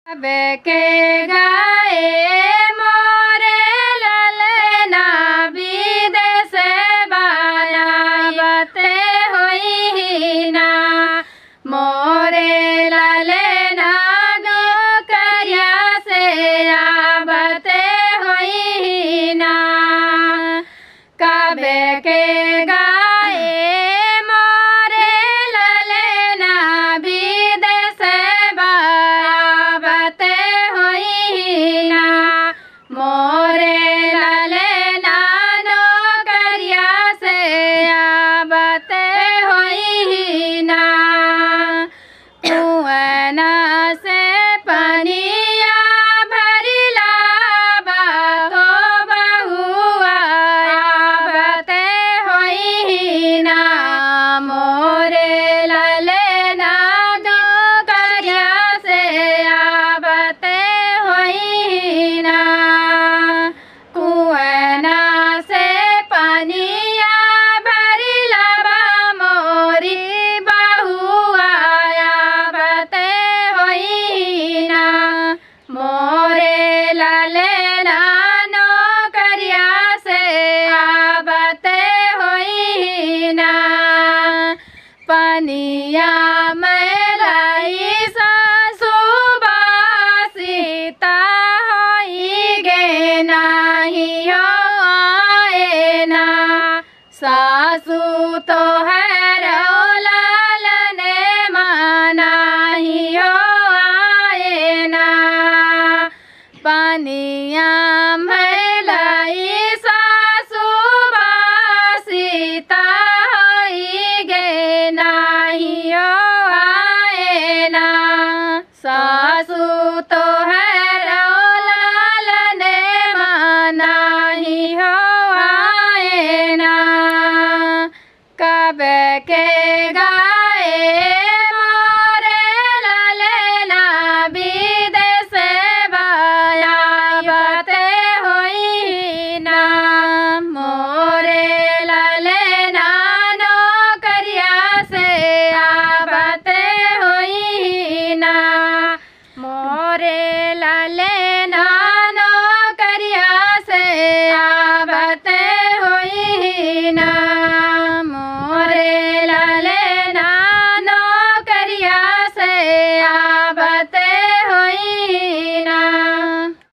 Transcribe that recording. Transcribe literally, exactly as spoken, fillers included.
बेके गाए मोरे ललना विदेश बाना बते होई ना मोरे ललना गो करिया से आबते होई ना काबे के गाए मोरे ललना विदेश बाबते होई ना मोरे ललना नो करिया से आबते होई ना कुआना से पनिया भरिला बातो बहुआ आबते होई ना मोरे ललना दो करिया से आबते होई ना कुआना से पनिया भरिला बा मोरी बहुआ आबते होई ना मोरे ललना नो करिया से आबते होई ना पनिया मेलाई सासु बासीता होई गे नाही हो आए ना सासु तो